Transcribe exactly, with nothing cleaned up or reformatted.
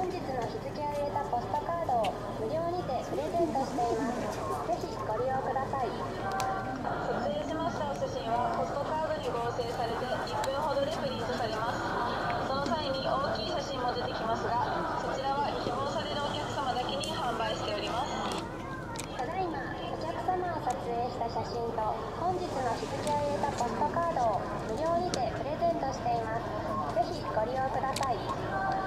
本日の日付を入れたポストカードを無料にてプレゼントしています。ぜひご利用ください。 撮影しましたお写真はポストカードに合成されていっぷんほどでプリントされます。その際に大きい写真も出てきますが、そちらは希望されるお客様だけに販売しております。 ただいまお客様を撮影した写真と本日の日付を入れたポストカードを無料にてプレゼントしています。ぜひご利用ください。